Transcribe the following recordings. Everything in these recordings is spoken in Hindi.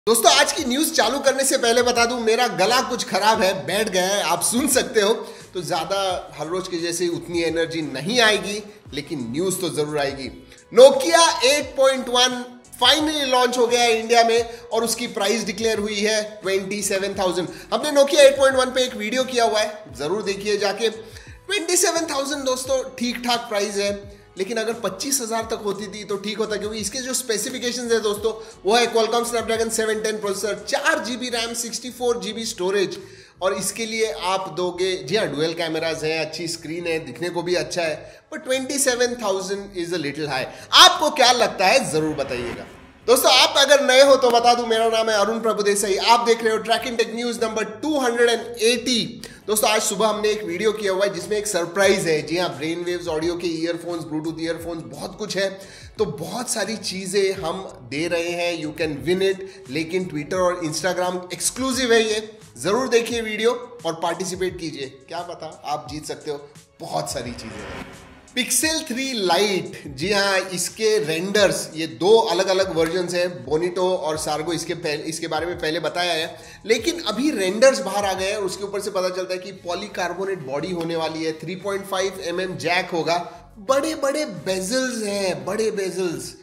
दोस्तों आज की न्यूज चालू करने से पहले बता दूं मेरा गला कुछ खराब है, बैठ गया है, आप सुन सकते हो। तो ज्यादा हर रोज के जैसे उतनी एनर्जी नहीं आएगी, लेकिन न्यूज तो जरूर आएगी। नोकिया 8.1 फाइनली लॉन्च हो गया है इंडिया में और उसकी प्राइस डिक्लेयर हुई है 27,000। हमने नोकिया 8.1 पे एक वीडियो किया हुआ है, जरूर देखिए जाके। 27,000 दोस्तों ठीक ठाक प्राइस है, लेकिन अगर 25,000 तक होती थी तो ठीक होता, क्योंकि इसके जो स्पेसिफिकेशंस है दोस्तों वो है Qualcomm Snapdragon 710 processor, 4GB RAM, 64GB storage, और इसके लिए आप दोगे, जी हाँ, डुअल कैमराज है, अच्छी स्क्रीन है, दिखने को भी अच्छा है, पर 27,000 इज अ लिटिल हाई। आपको क्या लगता है जरूर बताइएगा। दोस्तों आप अगर नए हो तो बता दूं, मेरा नाम है अरुण प्रभुदेसाई, आप देख रहे हो ट्रैकिंग टेक न्यूज नंबर 280। दोस्तों आज सुबह हमने एक वीडियो किया हुआ है जिसमें एक सरप्राइज है। जी हाँ, ब्रेन वेव्स ऑडियो के ईयरफोन्स, ब्लूटूथ ईयरफोन्स, बहुत कुछ है। तो बहुत सारी चीजें हम दे रहे हैं, यू कैन विन इट, लेकिन ट्विटर और इंस्टाग्राम एक्सक्लूसिव है ये। जरूर देखिए वीडियो और पार्टिसिपेट कीजिए, क्या पता आप जीत सकते हो। बहुत सारी चीजें हैं। पिक्सेल 3 लाइट, जी हाँ, इसके रेंडर्स, ये दो अलग अलग वर्जन्स हैं, बोनिटो और सार्गो, इसके बारे में पहले बताया है, लेकिन अभी रेंडर्स बाहर आ गए हैं। उसके ऊपर से पता चलता है कि पॉलीकार्बोनेट बॉडी होने वाली है, 3.5 mm जैक होगा, बड़े बड़े बेजल्स हैं, बड़े बेजल्स।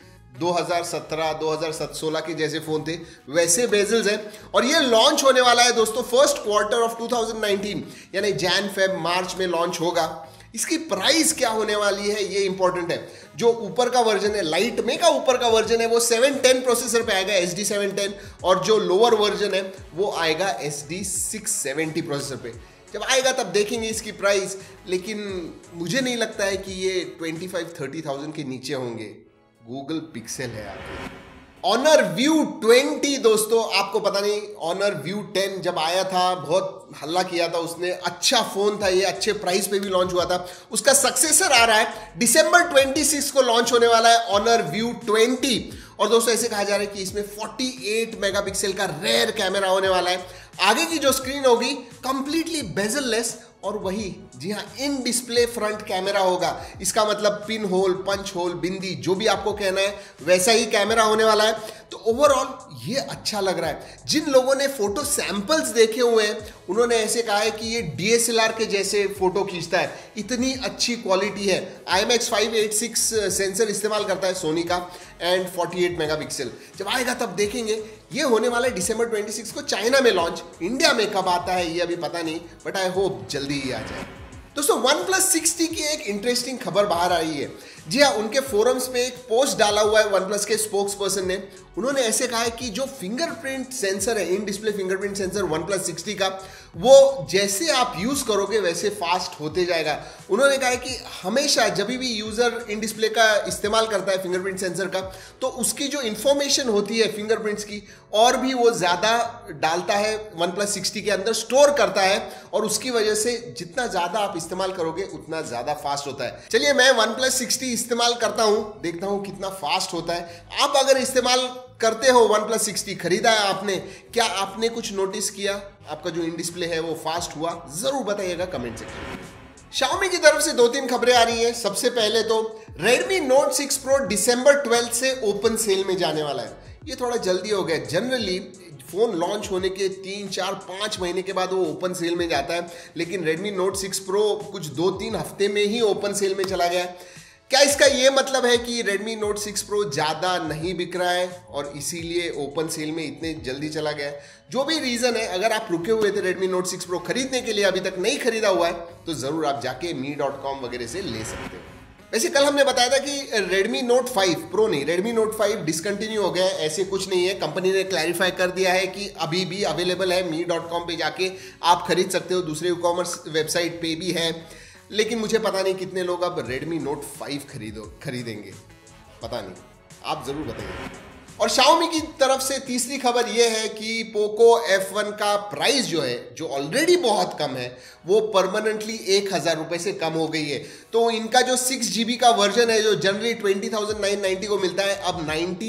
2017 2016 के जैसे फोन थे वैसे बेजल्स हैं, और ये लॉन्च होने वाला है दोस्तों फर्स्ट क्वार्टर ऑफ 2019, यानी जैन फेब मार्च में लॉन्च होगा। इसकी प्राइस क्या होने वाली है ये इंपॉर्टेंट है। जो ऊपर का वर्जन है, लाइट में का ऊपर का वर्जन है, वो 710 प्रोसेसर पे आएगा, SD 710, और जो लोअर वर्जन है वो आएगा SD 670 प्रोसेसर पे। जब आएगा तब देखेंगे इसकी प्राइस, लेकिन मुझे नहीं लगता है कि ये 25-30,000 के नीचे होंगे। गूगल पिक्सेल है आपके। ऑनर व्यू 20 दोस्तों, आपको पता नहीं, ऑनर व्यू 10 जब आया था बहुत हल्ला किया था उसने, अच्छा फोन था ये, अच्छे प्राइस पे भी लॉन्च हुआ था। उसका सक्सेसर आ रहा है, दिसंबर 26 को लॉन्च होने वाला है ऑनर व्यू 20। और दोस्तों ऐसे कहा जा रहा है कि इसमें 48 मेगापिक्सल का रेयर कैमरा होने वाला है। आगे की जो स्क्रीन होगी कंप्लीटली बेजल लेस, और वही, जी हाँ, इन डिस्प्ले फ्रंट कैमरा होगा। इसका मतलब pin hole, punch hole, bindi, जो भी आपको कहना है वैसा ही कैमरा होने वाला है। तो ओवरऑल ये अच्छा लग रहा है। जिन लोगों ने फोटो सैंपल्स देखे हुए हैं उन्होंने ऐसे कहा है कि ये DSLR के जैसे फोटो खींचता है, इतनी अच्छी क्वालिटी है। IMX 586 सेंसर इस्तेमाल करता है सोनी का, एंड 48 मेगापिक्सल। जब आएगा तब देखेंगे। ये होने वाला है दिसंबर 26 को चाइना में लॉन्च। इंडिया में कब आता है ये अभी पता नहीं, बट आई होप जल्दी ही आ जाए। दोस्तों OnePlus 6T की एक इंटरेस्टिंग खबर बाहर आई है। जी हाँ, उनके फोरम्स पे एक पोस्ट डाला हुआ है OnePlus के स्पोक्स पर्सन ने। उन्होंने ऐसे कहा है कि जो फिंगरप्रिंट सेंसर है, in display fingerprint sensor OnePlus 6T का, वो जैसे आप यूज करोगे वैसे फास्ट होते जाएगा। उन्होंने कहा है कि हमेशा जब भी यूजर इन डिस्प्ले का इस्तेमाल करता है फिंगरप्रिंट सेंसर का, तो उसकी जो इंफॉर्मेशन होती है फिंगरप्रिंट्स की, और भी वो ज्यादा डालता है OnePlus 6T के अंदर, स्टोर करता है, और उसकी वजह से जितना ज्यादा आप इस्तेमाल करोगे उतना ज्यादा फास्ट होता है। चलिए मैं OnePlus 6T इस्तेमाल करता हूं, देखता हूं कितना फास्ट होता है। आप अगर इस्तेमाल करते हो OnePlus 6T, खरीदा है आपने, क्या आपने कुछ नोटिस किया? आपका जो इन डिस्प्ले है वो फास्ट हुआ? जरूर बताइएगा कमेंट सेक्शन में। Xiaomi की तरफ से 2-3 खबरें आ रही हैं। सबसे पहले तो Redmi Note 6 Pro दिसंबर 12 से ओपन सेल में जाने वाला है। ये थोड़ा जल्दी हो गया। जनरली फोन लॉन्च होने के 3-4-5 महीने के बाद वो ओपन सेल में जाता है, लेकिन Redmi Note 6 Pro कुछ 2-3 हफ्ते में ही ओपन सेल में चला गया। क्या इसका ये मतलब है कि Redmi Note 6 Pro ज़्यादा नहीं बिक रहा है और इसीलिए ओपन सेल में इतने जल्दी चला गया है? जो भी रीज़न है, अगर आप रुके हुए थे Redmi Note 6 Pro खरीदने के लिए, अभी तक नहीं खरीदा हुआ है, तो ज़रूर आप जाके mi.com वगैरह से ले सकते हो। वैसे कल हमने बताया था कि Redmi Note 5 Pro नहीं, Redmi Note 5 डिसकंटिन्यू हो गया है। ऐसे कुछ नहीं है, कंपनी ने क्लैरिफाई कर दिया है कि अभी भी अवेलेबल है, mi.com पे जाके आप खरीद सकते हो, दूसरे ई-कॉमर्स वेबसाइट पे भी है। लेकिन मुझे पता नहीं कितने लोग अब Redmi Note 5 खरीदेंगे, पता नहीं, आप जरूर बताइए। और Xiaomi की तरफ से तीसरी खबर यह है कि Poco F1 का प्राइस जो है, जो ऑलरेडी बहुत कम है, वो परमानेंटली 1,000 रुपये से कम हो गई है। तो इनका जो 6GB का वर्जन है, जो जनरली 20,990 को मिलता है, अब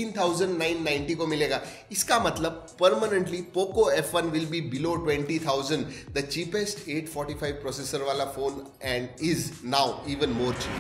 19,990 को मिलेगा। इसका मतलब permanently Poco F1 will be below 20,000, the cheapest 845 processor वाला phone, and is now even more cheaper.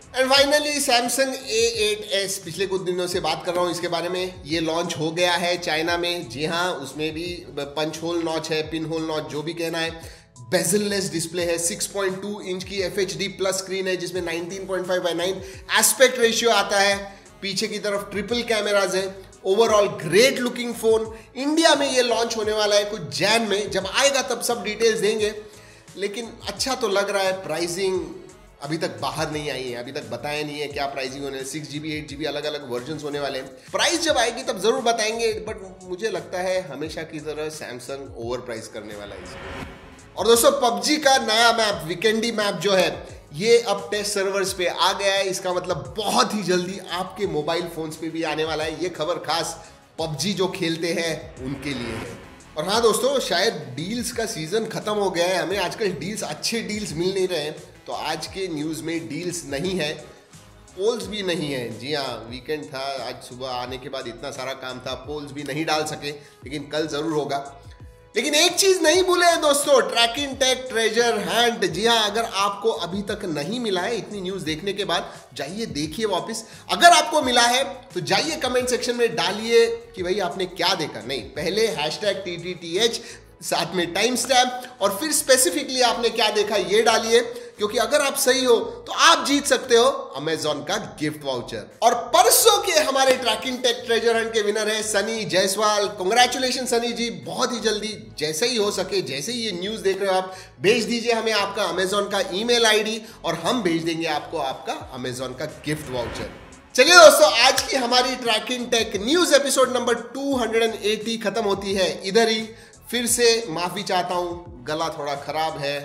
And finally Samsung A8s, पिछले कुछ दिनों से बात कर रहा हूँ इसके बारे में, ये लॉन्च हो गया है चाइना में। जी हाँ, उसमें भी पंच होल नॉच है, पिन होल नॉच, जो भी कहना है। बेजललेस डिस्प्ले है, 6.2 इंच की FHD प्लस स्क्रीन है जिसमें 19.5:9 एस्पेक्ट रेशियो आता है। पीछे की तरफ ट्रिपल कैमराज है। Overall great looking phone. India में ये लॉन्च होने वाला है कुछ जैन में, जब आएगा तब सब डिटेल्स देंगे। लेकिन अच्छा तो लग रहा है। प्राइसिंग अभी तक बाहर नहीं आई है, अभी तक बताया नहीं है क्या प्राइसिंग होने है। 6GB 8GB अलग अलग वर्जन होने वाले हैं। प्राइस जब आएगी तब जरूर बताएंगे, बट मुझे लगता है हमेशा की तरह सैमसंग ओवर प्राइस करने वाला है इसको। और दोस्तों, PUBG का नया मैप वीकेंडी मैप जो है, ये अब टेस्ट सर्वर्स पे आ गया है। इसका मतलब बहुत ही जल्दी आपके मोबाइल फोन्स पे भी आने वाला है। ये खबर खास PUBG जो खेलते हैं उनके लिए है। और हाँ दोस्तों, शायद डील्स का सीजन खत्म हो गया है। हमें आजकल डील्स, अच्छे डील्स मिल नहीं रहे हैं। तो आज के न्यूज़ में डील्स नहीं है, पोल्स भी नहीं है। जी हाँ, वीकेंड था, आज सुबह आने के बाद इतना सारा काम था, पोल्स भी नहीं डाल सके, लेकिन कल जरूर होगा। लेकिन एक चीज नहीं भूले दोस्तों, ट्रैकिंग टेक ट्रेजर हंट। जी हाँ, अगर आपको अभी तक नहीं मिला है, इतनी न्यूज देखने के बाद जाइए देखिए वापस। अगर आपको मिला है तो जाइए कमेंट सेक्शन में डालिए कि भाई आपने क्या देखा। नहीं, पहले #TTTH, साथ में टाइम स्टैम्प, और फिर स्पेसिफिकली आपने क्या देखा ये डालिए, क्योंकि अगर आप सही हो तो आप जीत सकते हो अमेजॉन का गिफ्ट वाउचर। और परसों के हमारे ट्रैकिंग टेक ट्रेजर हंट के विनर है सनी जायसवाल। कांग्रेचुलेशन सनी जी, बहुत ही जल्दी जैसे ही हो सके, जैसे ही ये न्यूज देख रहे हो आप, भेज दीजिए हमें आपका अमेजॉन का ईमेल ID और हम भेज देंगे आपको आपका अमेजॉन का गिफ्ट वाउचर। चलिए दोस्तों, आज की हमारी Trakin Tech news episode number 280 खत्म होती है इधर ही। फिर से माफी चाहता हूं, गला थोड़ा खराब है।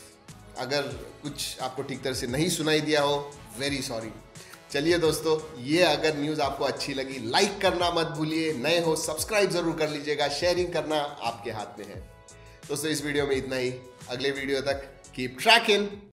अगर कुछ आपको ठीक तरह से नहीं सुनाई दिया हो, वेरी सॉरी। चलिए दोस्तों, ये अगर न्यूज़ आपको अच्छी लगी, लाइक करना मत भूलिए। नए हो सब्सक्राइब जरूर कर लीजिएगा, शेयरिंग करना आपके हाथ में है। दोस्तों, इस वीडियो में इतना ही। अगले वीडियो तक कीप ट्रैकिंग।